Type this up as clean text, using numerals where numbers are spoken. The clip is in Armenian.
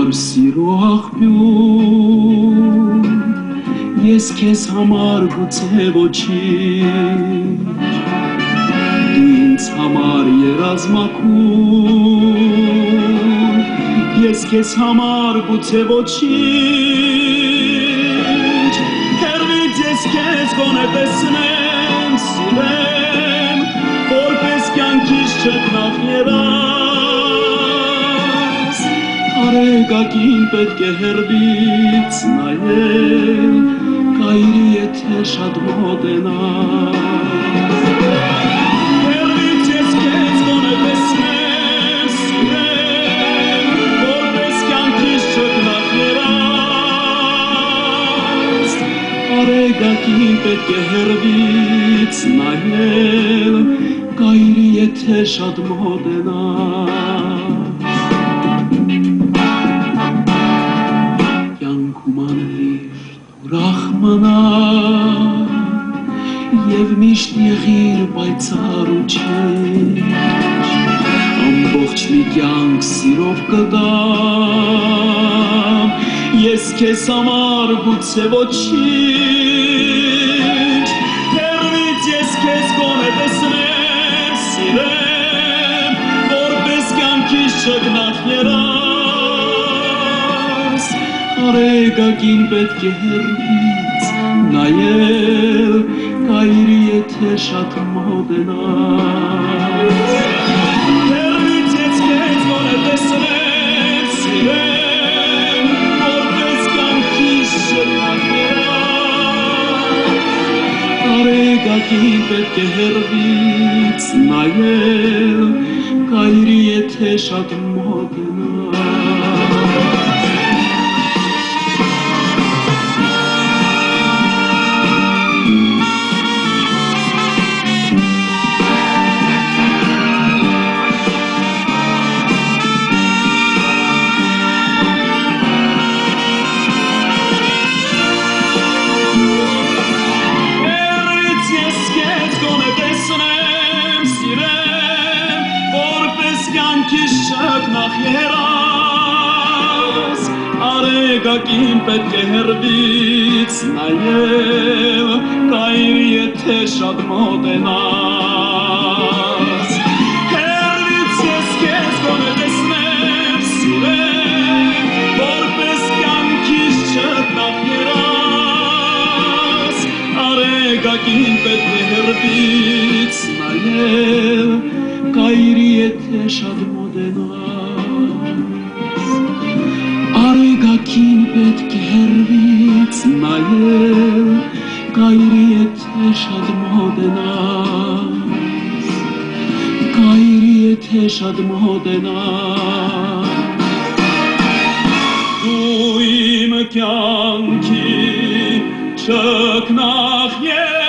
համար սիրո աղբյուր, ես քեզ համար գուցե ոչինչ, դու ինձ համար երազմակուր, ես քեզ համար գուցե ոչինչ, հեռվից ես քեզ գոնե տեսնեմ, սիրեմ, որպես կյանքիս չտնավ երաս, արեգակին պետք է հեռվից նայել, կայրի եթե շատ մոտենաս, հեռվից ես քեզ գոնե տեսնեմ, սիրեմ, որպես կյանքիս չտնավ երաս, արեգակին պետք է հեռվից նայել, կայրի եթե շատ մոտենաս, կյանքում անմիշտ ուրախ մնա և միշտ եղիր պայծառ ու չեջ, ամբողջ մի կյանք սիրով կտամ, ես քեզ համար գուցե ոչինչ, հեռվից ես քեզ գոնե տեսնեմ, սիրեմ, որպես կյանքիս չգնաց երաս, արեգակին պետք է հեռվից նայել, կայրի եթե շատ մոտենաս, հեռվից ես քեզ գոնե տեսնեմ, սիրեմ, որպես կյանքիս չգնաց երաս, արեգակին պետք է հեռվից նայել, կայրի եթե շատ մոտենաս, արեգակին պետք է հեռվից նայել, կայրի եթե շատ մոտենաս, հեռվից ես քեզ գոնե տեսնեմ, սիրեմ, որպես կյանքիս չտնավ երաս, արեգակին պետք է հեռվից նայել, կայրի եթե շատ մոտենաս, արեգակին պետք է հեռվից նայել, կայրի եթե շատ մոտենաս, կայրի եթե շատ մոտենաս, դու իմ կյանքի չքնաղ